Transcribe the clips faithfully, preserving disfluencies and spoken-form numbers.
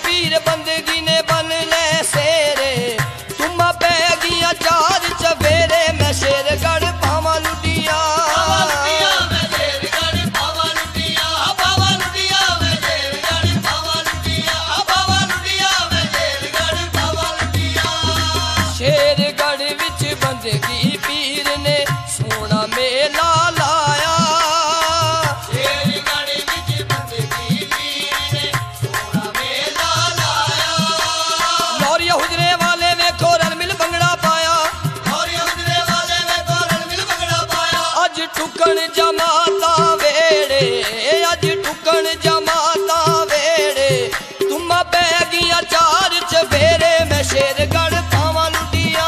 पीर बंदगी ने बन ले सेरे, तुम पै गिया चार चवेरे। मैं शेरगढ़ पावा लुटिया, शेरगढ़ विच बंदगी पीर ने सोना मेला लाया। शेरगढ़ विच बंदगी पीर ने सोना मेला लाया। लौरिया हुजरे वाले वेखो रल मिल भंगड़ा पाया, लौरिया हुजरे वाले वेखो रल मिल भंगड़ा पाया। अज टुकण जमाता वेड़े, अज टुकण जमाता वेड़े, तुम पै गिया चार चवेरे। मैं शेरगढ़ पावा लुटिया,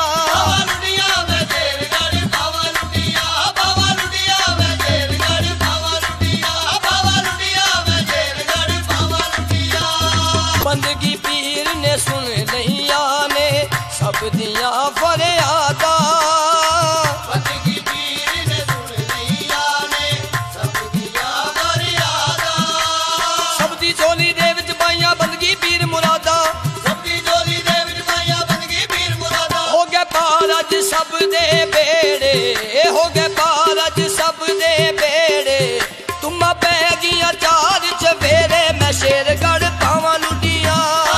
बंदगी पीर ने सुन लिया ने सब दिया फरियादा। बंदगी पीर ने सुन लिया ने सब दिया फरियादा। सब दी झोली दे विच पाइया बंदगी पीर मुरादा, सब दी झोली दे विच पाइया बंदगी पीर मुरादा। हो गए पार अज सब दे बेड़े, हो गए पार अज सब दे बेड़े, तुम पै गिया चार चवेरे। मैं शेरगढ़ पावा लुटिया,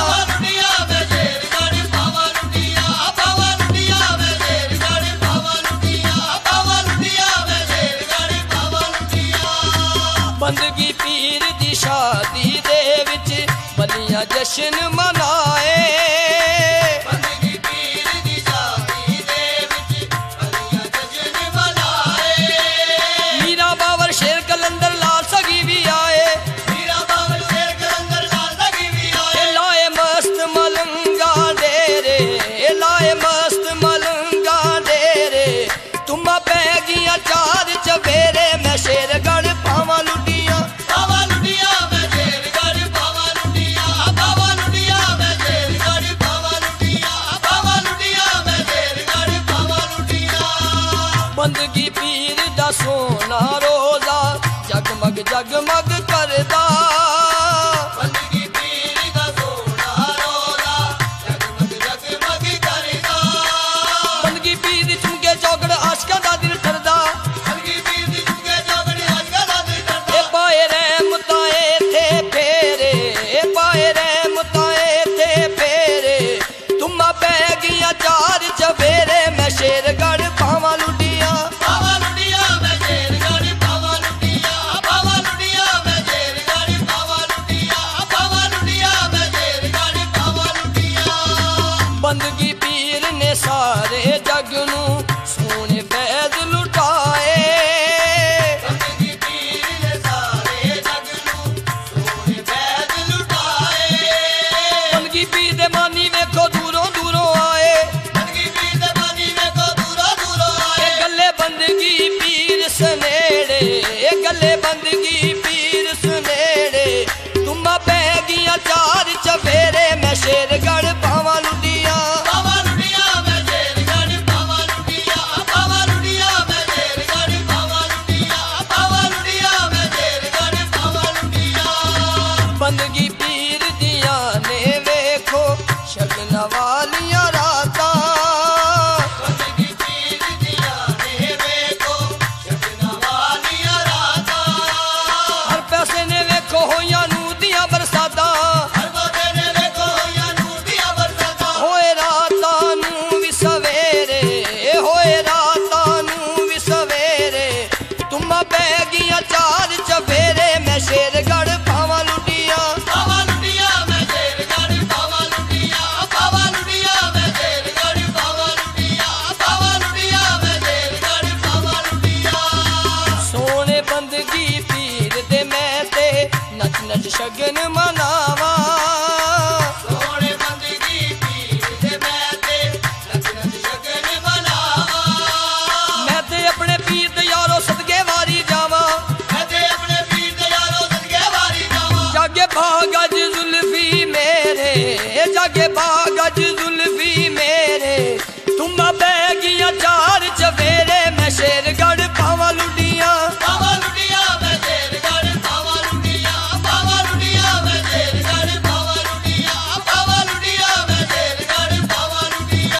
बंदगी पीर दी शादी दे विच बलिया जश्न मनाए। बंदगी पीर दी शादी दे विच बलिया जश्न मनाए। मीरा बाबर शेर कलंदर लाल सगी भी आए, मीरा बाबर शेर कलंदर लाल सगी भी आए। लाए मस्त मलंगा डेरे, लाए मस्त मलंगा डेरे, तुम पै गिया चार चवेरे। मैं शेरगढ़ पावा लुटिया, पावा लुटिया मैं शेरगढ़ पावा लुटिया, पावा लुटिया मैं शेरगढ़ पावा लुटिया, पावा लुटिया मैं शेरगढ़ पावा लुटिया। बंदगी पीर दा सोना रोजा जगमग जगमग करदा। बंदगी पीर दा सोना रोजा जगमग जगमग करदा। बंदगी पीर दी चुमके चौकड़ आशकां दा दिल ठरदा। बंदगी पीर दी चुमके चौकड़ आशकां दा दिल ठरदा। ए पाए रहमतां इत्थे फेरे, ए पाए रहमतां इत्थे फेरे, तुम पै गिया चार चवेरे। मैं शेरगढ़ पावा लुटिया, पावा लुटिया मैं शेरगढ़ पावा लुटिया, पावा लुटिया मैं शेरगढ़ पावा लुटिया, पावा लुटिया मैं शेरगढ़ पावा लुटिया। बंदगी पीर ने सारे जग नू सोने फैज़ लुटाए। बंदगी पीर ने सारे जग नू सोने फैज़ लुटाए। बंदगी पीर दे मानी वेखो दूरों दूरों आए, बंदगी पीर दे मानी वेखो दूरों दूरों आए। गले बंदगी पीर सनेड़े, गले बंदगी पीर सनेड़े, तुम पै गिया चार चवेरे। मैं शेरगढ़ पावा लुटिया, पावा लुटिया मैं शेरगढ़ पावा लुटिया, पावा लुटिया मैं शेरगढ़ पावा लुटिया, पावा लुटिया मैं शेरगढ़ पावा लुटिया। बंदगी पीर दिया ने वेखो शगन वालिया राता। बंदगी पीर दिया ने वेखो शगन वालिया राता। हर पैसे ने वेखो होया नूर दिया बरसाता, हर पैसे ने वेखो होया नूर दिया बरसाता। होए रातां नूं भी सवेरे, होए रातां नूं भी सवेरे, तुम पै गिया चार चवेरे। मैं शेरगढ़ पावा लुटिया, पावा लुटिया मैं शेरगढ़ पावा लुटिया, पावा लुटिया मैं शेरगढ़ पावा लुटिया, पावा लुटिया मैं शेरगढ़ पावा लुटिया। सोने बंदगी पीर दे मैं ते नच नच शगन मनावा। सोने बंदगी पीर दे मैं ते नच नच शगन मनावा। मैं ते अपने पीर दे यारो सदके वारी जावा, मैं ते अपने पीर दे यारो सदके वारी जावा। जागे भाग अज जुल्फी मेरे, जागे भाग